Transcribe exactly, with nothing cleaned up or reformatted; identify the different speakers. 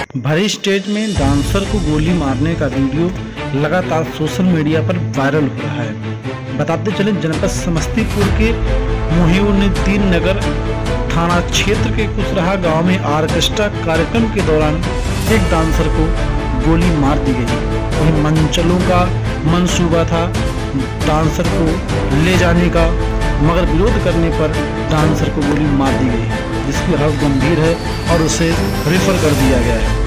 Speaker 1: भरी स्टेज में डांसर को गोली मारने का वीडियो लगातार सोशल मीडिया पर वायरल हो रहा है। बताते चले जनपद समस्तीपुर के मोहिउद्दीन नगर थाना क्षेत्र के कुसराहा गांव में ऑर्केस्ट्रा कार्यक्रम के दौरान एक डांसर को गोली मार दी गई। वहीं मंचलों का मंसूबा था डांसर को ले जाने का, मगर विरोध करने पर डांसर को गोली मार दी गई, जिसकी हालत गंभीर है और उसे रेफर कर दिया गया है।